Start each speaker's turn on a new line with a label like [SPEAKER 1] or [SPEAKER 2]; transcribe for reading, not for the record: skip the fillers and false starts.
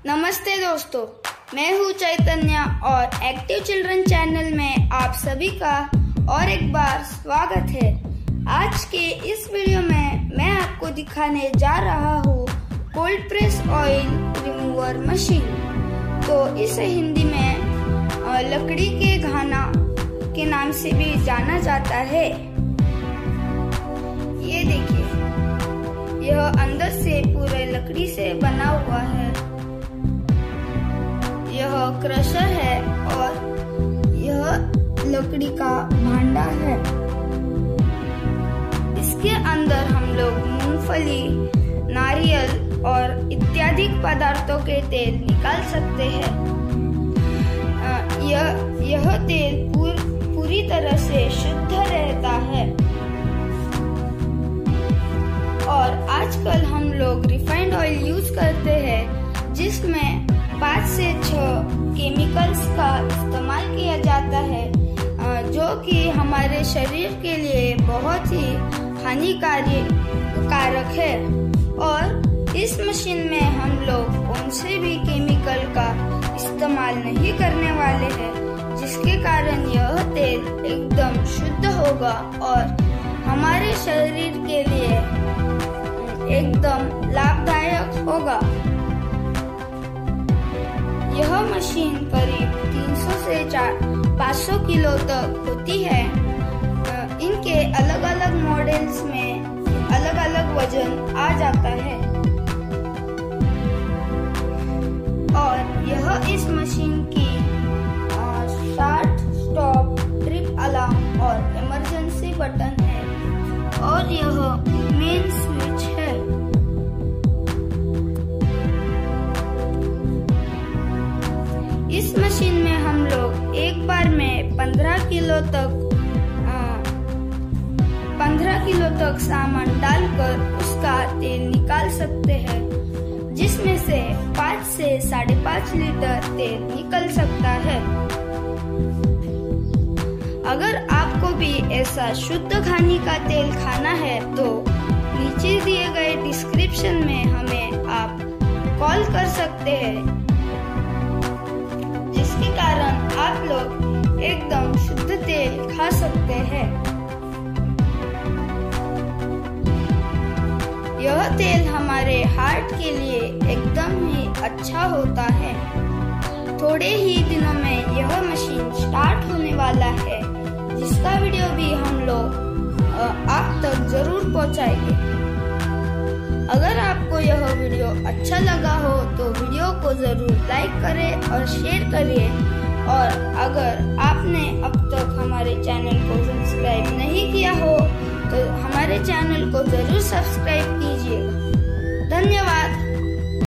[SPEAKER 1] नमस्ते दोस्तों, मैं हूँ चैतन्य और एक्टिव चिल्ड्रन चैनल में आप सभी का और एक बार स्वागत है। आज के इस वीडियो में मैं आपको दिखाने जा रहा हूँ cold press oil remover machine. तो इसे हिंदी में लकड़ी के घाना के नाम से भी जाना जाता है। ये देखिए, यह अंदर से पूरे लकड़ी से बना हुआ है। यह क्रशर है और यह लकड़ी का भांडा है। इसके अंदर हम लोग मूंगफली, नारियल और इत्यादि पदार्थों के तेल निकाल सकते हैं। यह तेल पूरी तरह से शुद्ध रहता है। और आजकल हम लोग रिफाइंड ऑयल यूज करते हैं, जिसमें 5 से 6 केमिकल्स का इस्तेमाल किया जाता है, जो कि हमारे शरीर के लिए बहुत ही हानिकारक है। और इस मशीन में हम लोग कौन से भी केमिकल का इस्तेमाल नहीं करने वाले हैं, जिसके कारण यह तेल एकदम शुद्ध होगा और हमारे शरीर के लिए एकदम लाभदायक होगा। यह मशीन करीब 300 से 500 किलो तक होती है। इनके अलग अलग मॉडल्स में अलग अलग वजन आ जाता है। और यह इस मशीन की स्टार्ट, स्टॉप, ट्रिप अलार्म और इमरजेंसी बटन है। और यह मेन स्विच है। इस मशीन में हम लोग एक बार में 15 किलो तक सामान डालकर उसका तेल निकाल सकते हैं, जिसमें से 5 से 5.5 लीटर तेल निकल सकता है। अगर आपको भी ऐसा शुद्ध खाने का तेल खाना है तो नीचे दिए गए डिस्क्रिप्शन में हमें आप कॉल कर सकते हैं, जिसके कारण आप लोग एकदम शुद्ध तेल खा सकते हैं। यह तेल हमारे हार्ट के लिए एकदम ही अच्छा होता है। थोड़े ही दिनों में यह मशीन स्टार्ट होने वाला है, जिसका वीडियो भी हम लोग आप तक जरूर पहुंचाएंगे। अगर आपको यह वीडियो अच्छा लगा हो तो वीडियो को जरूर लाइक करें और शेयर करिए। और अगर आपने अब तक हमारे चैनल को सब्सक्राइब नहीं किया हो तो हमारे चैनल को जरूर सब्सक्राइब कीजिए। धन्यवाद।